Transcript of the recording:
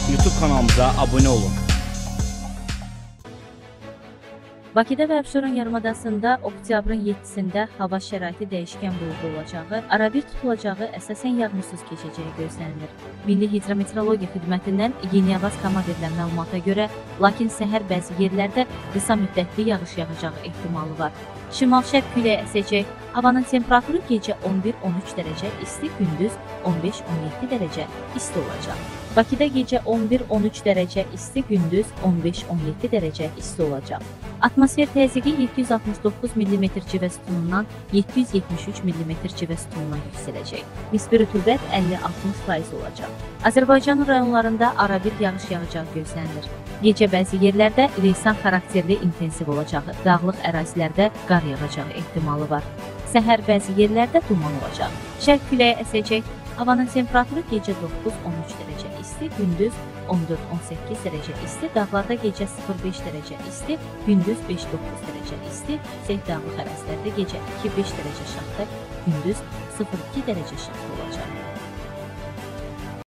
YouTube kanalımıza abone olun. Bakıda və Abşeron yarımadasında oktyabrın 7-sində hava şəraiti dəyişkən buludlu olacağı, arabir tutulacağı, əsasən yağmursuz keçəcəyi gözlənilir. Milli Hidrometeorologiya Xidmətindən Yeni Avaz verilən məlumata görə, lakin səhər bəzi yerlərdə qısa müddətli yağış yağacağı ehtimalı var. Şimal-şərq küləyi əsəcək, havanın temperaturu gecə 11-13 dərəcə isti, gündüz 15-17 dərəcə isti olacaq. Bakıda gecə 11-13 dərəcə isti, gündüz 15-17 dərəcə isti olacaq. Atmosfer təzyiqi 769 mm civə sütunundan 773 mm civə sütununa yüksələcək. Nisbi rütubət 50-60% olacaq. Azərbaycan rayonlarında arabir yağış yağacağı gözlənilir. Gecə bəzi yerlərdə leysan xarakterli intensiv olacağı, dağlıq ərazilərdə qar yağacağı ehtimalı var. Səhər bəzi yerlərdə duman olacaq. Şərq küləyi əsəcək, havanın temperaturu gecə 9-13 dərəcə isti, gündüz 14-18 dərəcə isti, dağlarda gecə 0-5 dərəcə isti, gündüz 5-9 dərəcə isti, yüksək dağlıq ərazilərdə gecə 2-5 dərəcə şaxta, gündüz 0-2 dərəcə şaxta olacaq.